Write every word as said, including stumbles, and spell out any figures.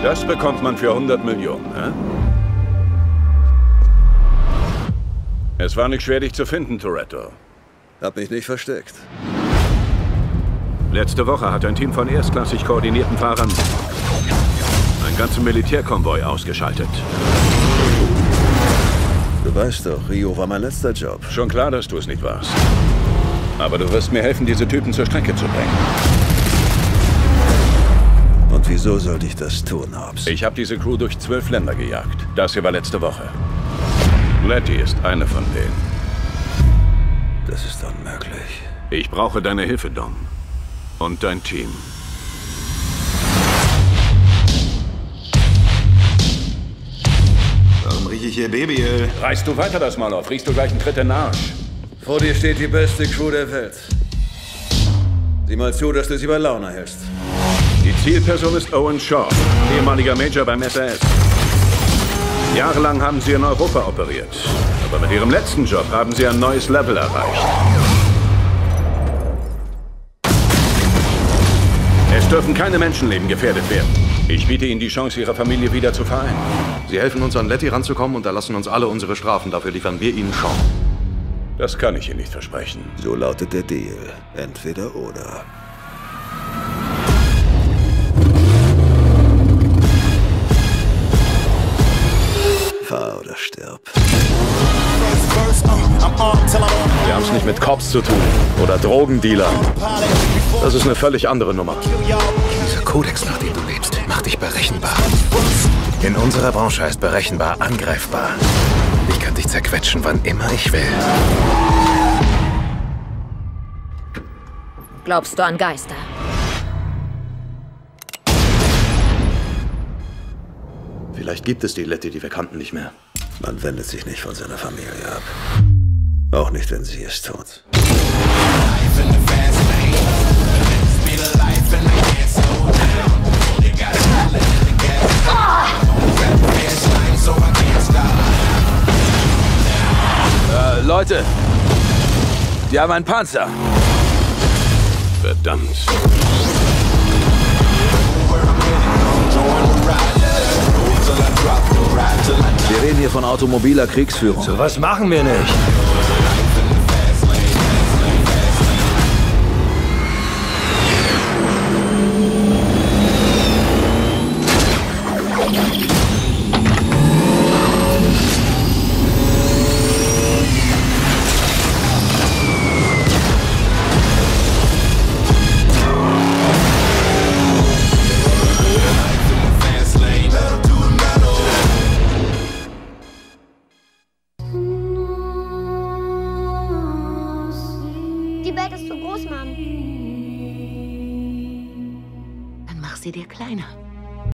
Das bekommt man für hundert Millionen, hä? Es war nicht schwer, dich zu finden, Toretto. Hab mich nicht versteckt. Letzte Woche hat ein Team von erstklassig koordinierten Fahrern einen ganzen Militärkonvoi ausgeschaltet. Du weißt doch, Rio war mein letzter Job. Schon klar, dass du es nicht warst. Aber du wirst mir helfen, diese Typen zur Strecke zu bringen. Und wieso sollte ich das tun, Hobbs? Ich habe diese Crew durch zwölf Länder gejagt. Das hier war letzte Woche. Letty ist eine von denen. Das ist unmöglich. Ich brauche deine Hilfe, Dom. Und dein Team. Warum rieche ich hier Babyöl? Reißt du weiter das Mal auf, riechst du gleich einen Tritt in den Arsch. Vor dir steht die beste Crew der Welt. Sieh mal zu, dass du sie bei Laune hältst. Die Zielperson ist Owen Shaw, ehemaliger Major beim S A S. Jahrelang haben sie in Europa operiert. Aber mit ihrem letzten Job haben sie ein neues Level erreicht. Es dürfen keine Menschenleben gefährdet werden. Ich biete ihnen die Chance, ihre Familie wieder zu vereinen. Sie helfen uns, an Letty ranzukommen und erlassen uns alle unsere Strafen. Dafür liefern wir ihnen Shaw. Das kann ich Ihnen nicht versprechen. So lautet der Deal. Entweder oder. Fahr oder stirb. Wir haben es nicht mit Cops zu tun oder Drogendealern. Das ist eine völlig andere Nummer. Dieser Kodex, nach dem du lebst, macht dich berechenbar. In unserer Branche heißt berechenbar angreifbar. Ich kann dich zerquetschen, wann immer ich will. Glaubst du an Geister? Vielleicht gibt es die Letty, die wir kannten, nicht mehr. Man wendet sich nicht von seiner Familie ab. Auch nicht, wenn sie es tut. Äh, Leute! Die haben einen Panzer! Verdammt. Wir reden hier von automobiler Kriegsführung. So was machen wir nicht. Die Welt ist zu groß, Mom. Dann mach sie dir kleiner.